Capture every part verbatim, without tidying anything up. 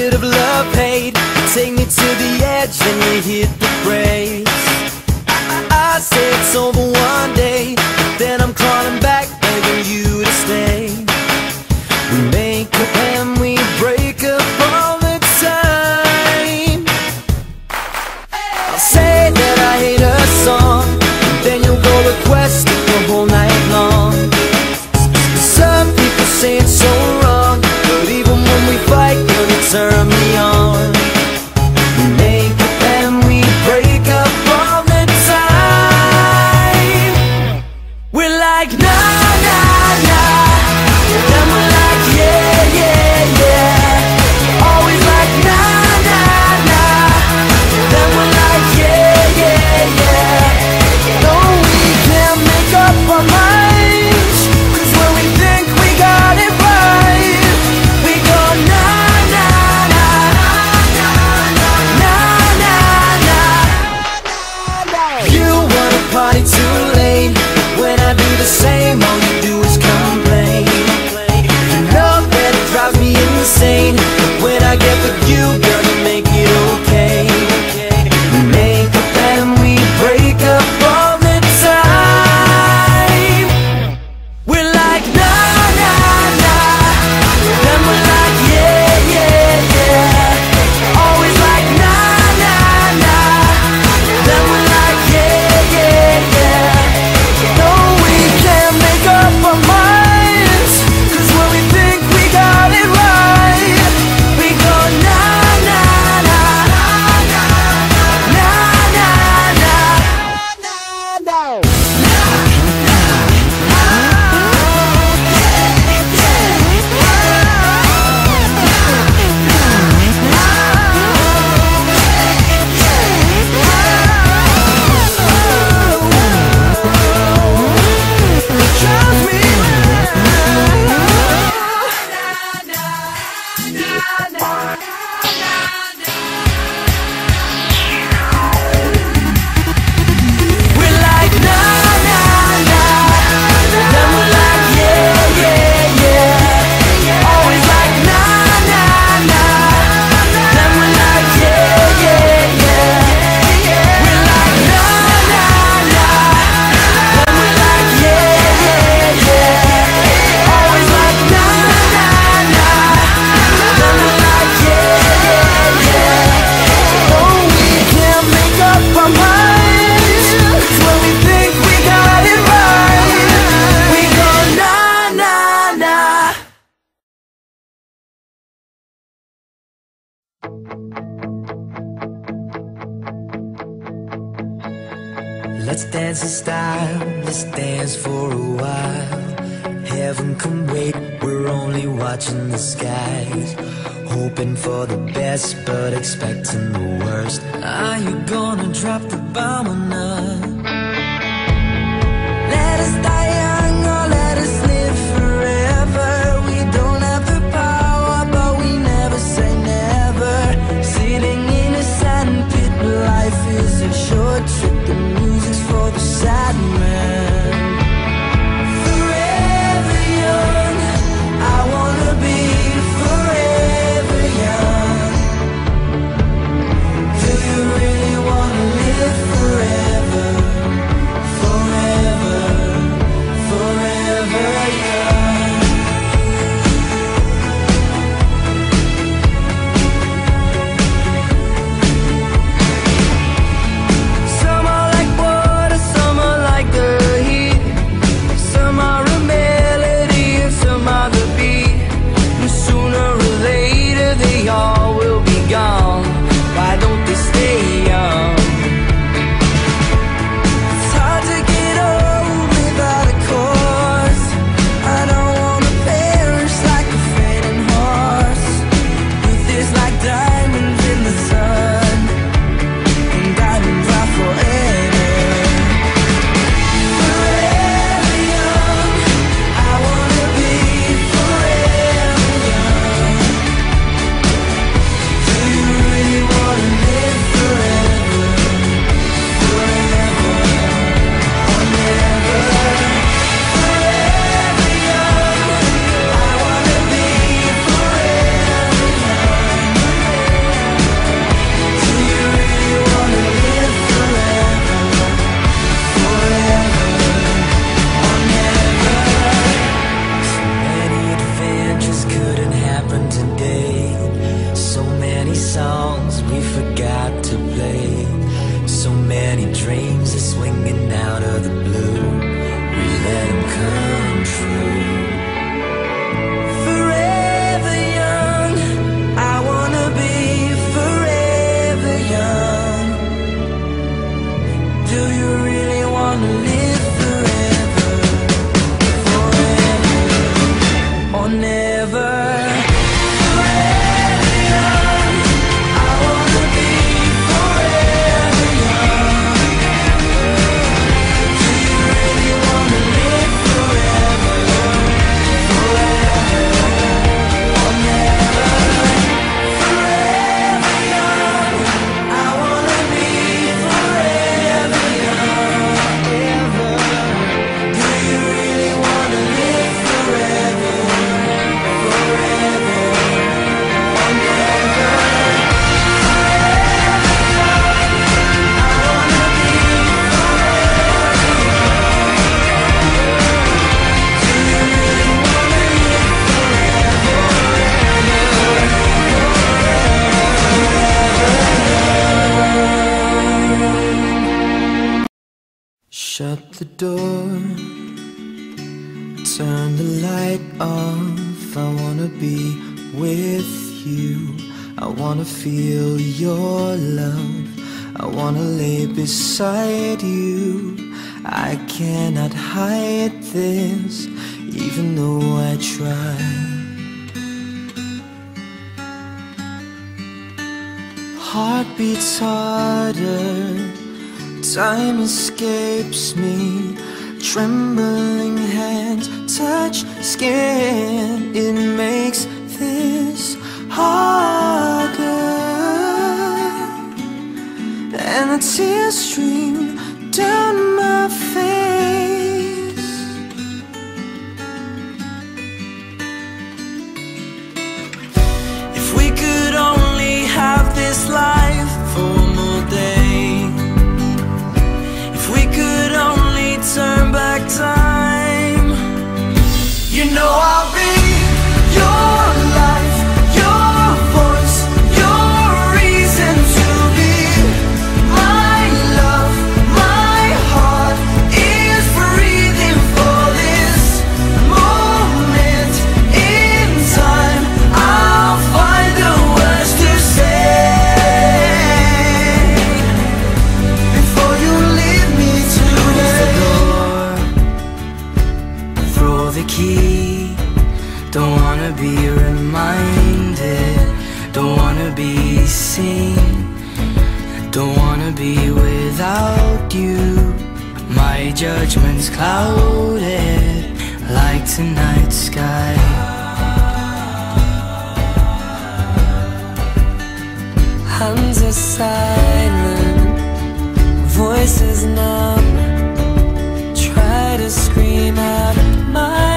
bit of love-hate. Take me to the edge, then you hit the brakes. I, I say it's over one day, but then I'm crawling back, begging you to stay. We make up and we break up all the time. I'll say that I hate a song, and then you'll go request it the whole night long. Some people say it's so wrong, but even when we fight, you're gonna turn me on. We make up and we break up all the time. We're like nah, nah, nah, then we're like yeah, yeah, yeah. Always like nah, nah, nah, then we're like yeah, yeah, yeah. No, we can't make up our minds, 'cause when we think we got it right, we go nah, nah, nah, nah, nah, nah. You wanna party too late, when I do the same, all you do is complain. You know that it drives me insane, but when I get with you, girl, you make it okay. We make up and we break up all the time. We're like nah, nah, nah, then we're like yeah, yeah, yeah. Always like nah, nah, nah, then we're like yeah, yeah, yeah. No, we can't make up our minds, 'cause when we think we got it right, we go nah, nah, nah, nah, nah, nah, nah. We're like nah, nah, nah, then we're like yeah, yeah, yeah. Always like nah, nah, nah, then we're like yeah, yeah, yeah. We're like nah, nah, nah, then we're like yeah, yeah, yeah. Always like nah, nah, nah, then we're like yeah, yeah, yeah. Oh, we can't make up our minds, 'cause when we think we got it right, we go nah, nah, nah. Let's dance in style, let's dance for a while. Heaven can wait, we're only watching the skies, hoping for the best but expecting the worst. Are you gonna drop the bomb or not? Let us die young or let us live forever. We don't have the power, but we never say never. Sitting in a sandpit, life is a short trip. The music's for the sad man. Forever young, I wanna be forever young. Do you really wanna live forever? the door, turn the light off. I wanna be with you. I wanna feel your love. I wanna lay beside you. I cannot hide this, even though I try. Heart beats harder, time escapes me. Trembling hands touch skin, it makes this harder. And the tears stream down my face. If we could only have this life for one more day, if we could only turn back time, you know I'll be your life, your voice, your reason to be. My love, my heart is breathing for this moment in time. I'll find the words to say before you leave me today. Throw the key. Don't wanna be reminded, don't wanna be seen, don't wanna be without you. My judgment's clouded like tonight's sky. Hands are silent, voices numb. Try to scream out my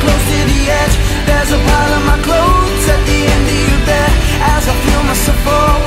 myself fall.